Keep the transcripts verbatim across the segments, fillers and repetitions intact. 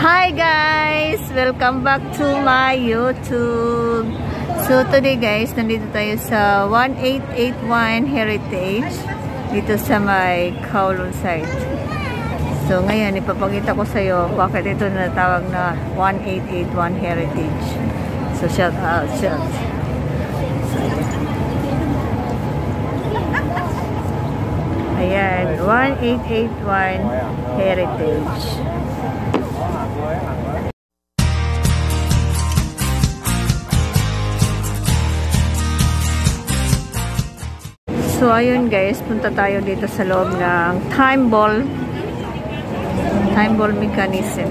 Hi guys! Welcome back to my YouTube. So today guys, nandito tayo sa one eight eight one Heritage dito sa may Kowloon site. So ngayon, ipapakita ko sa iyo bakit ito natawag na one eight eight one Heritage. So shout out, shout. So, ayan, one eight eight one Heritage. So, ayun guys, punta tayo dito sa loob ng time ball, time ball mechanism.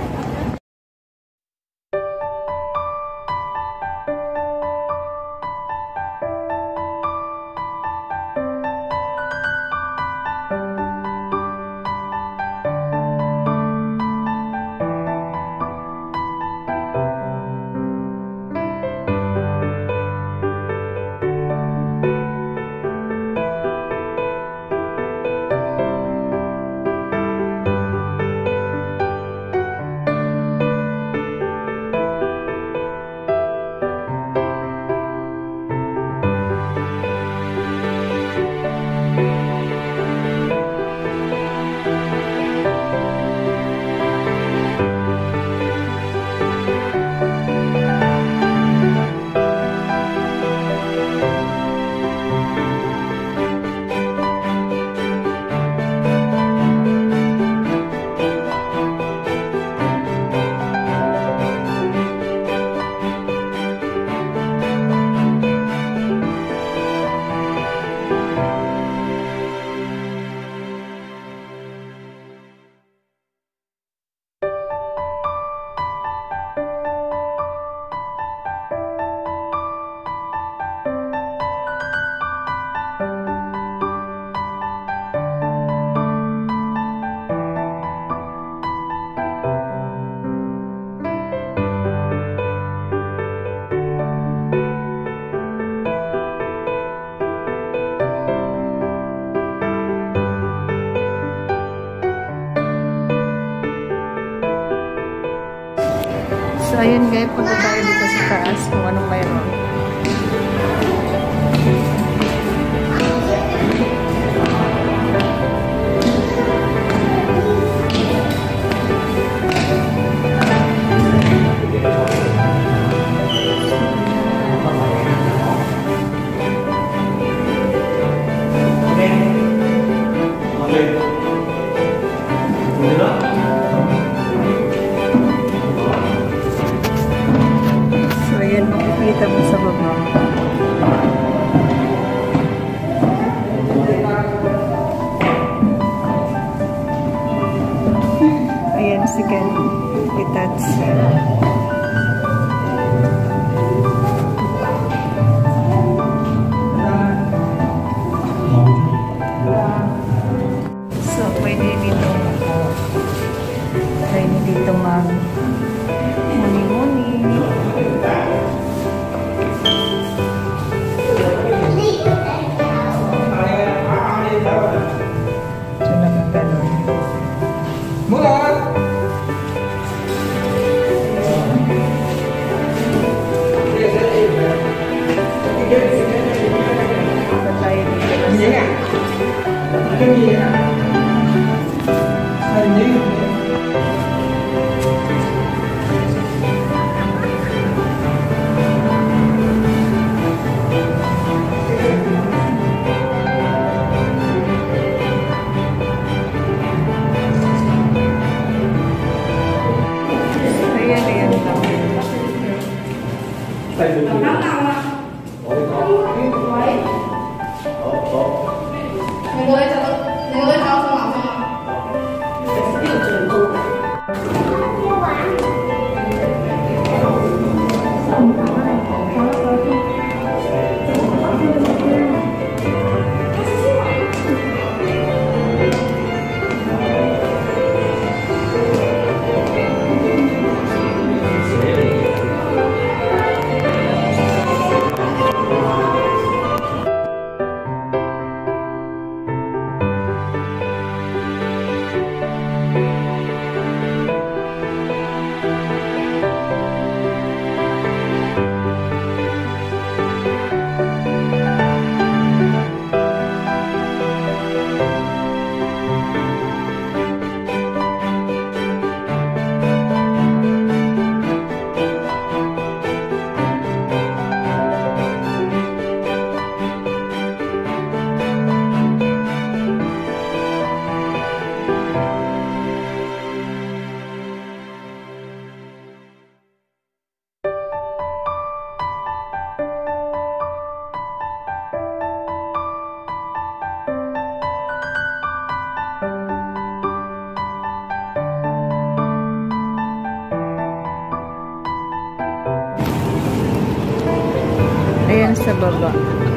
So, ayun guys, punta tayo dito sa taas kung anong mayroon. Makikita mo sa baba. Ayan, sige. I-touch. So, pwede dito pwede dito mag muni-muni. nasa baba.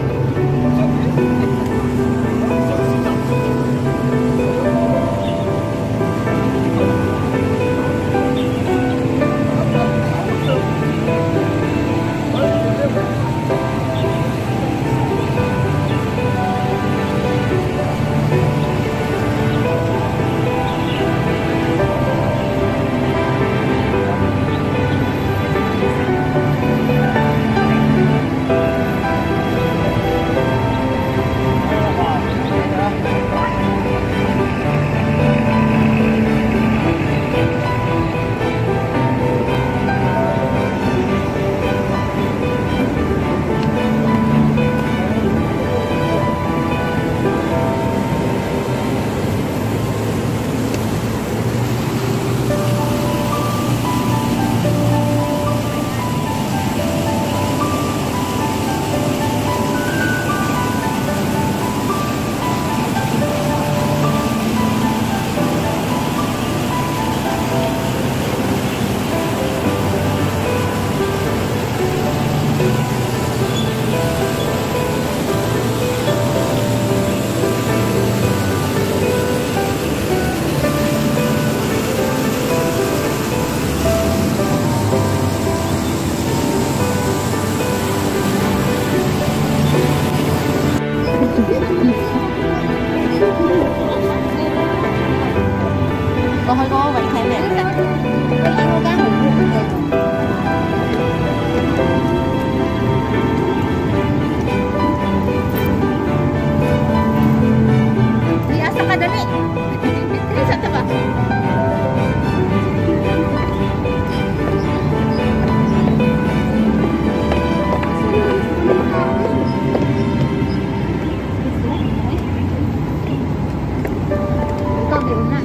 Còn hơi có vậy thấy nè. Cái ăn cá hủ này. Di asa ka dali. Dili sa ta ba? Ikaw di una.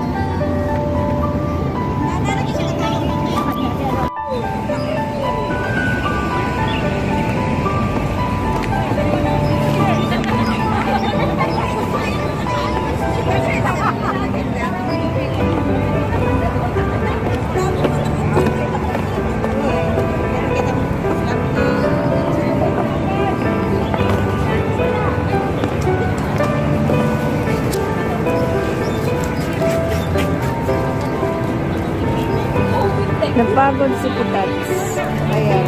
Napagod si Putats. Ayan.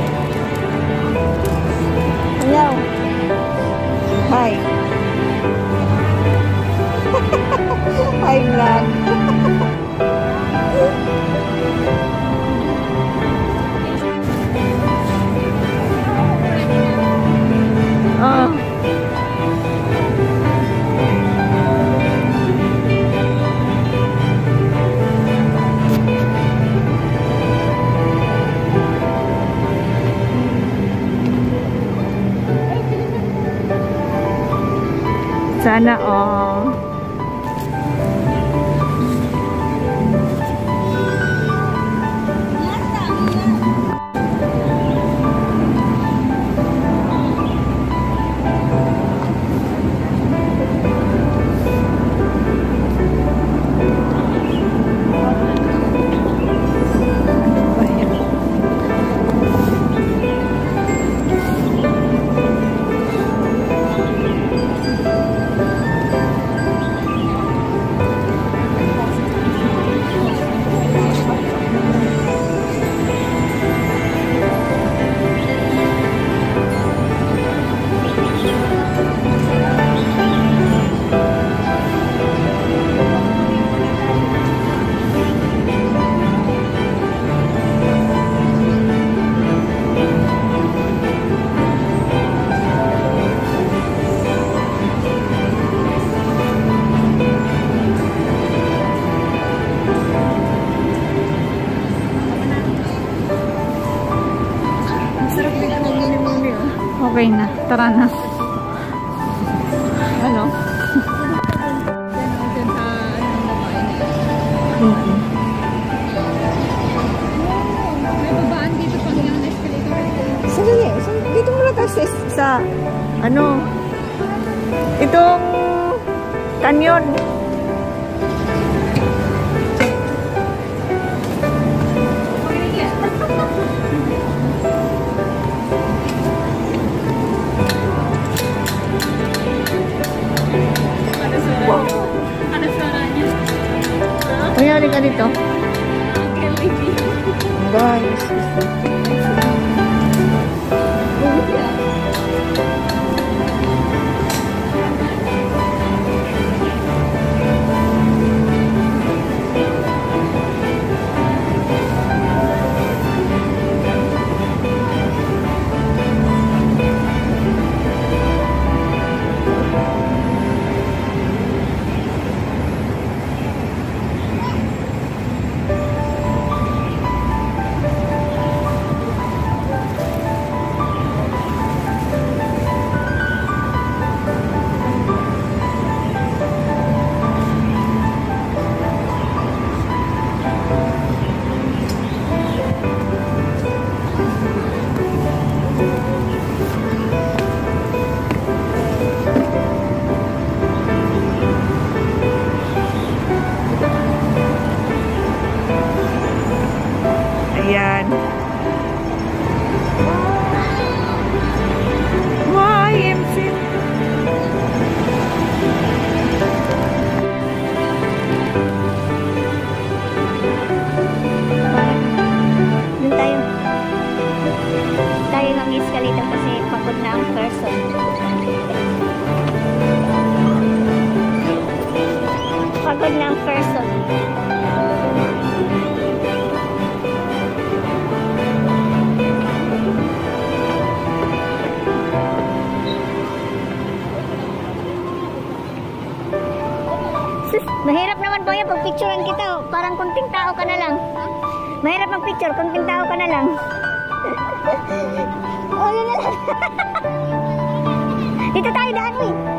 Hello. Hi. Hi, vlog. Oh. Sana all. Okay na, tara na. Ano? Mm-hmm. May babaan dito pang yung escalator. Sandali, dito muna kasi sa ano itong canyon. guys. Ayan. Y M C A. Doon tayo. Tayo ng escalator kasi pagod na ang person. Pagod na ang person. Mahirap naman po yan pag picturean kita. Oh. Parang kunting tao ka na lang. Mahirap mag picture, kunting tao ka na lang. Oh, yun na lang. Dito tayo daan, uy.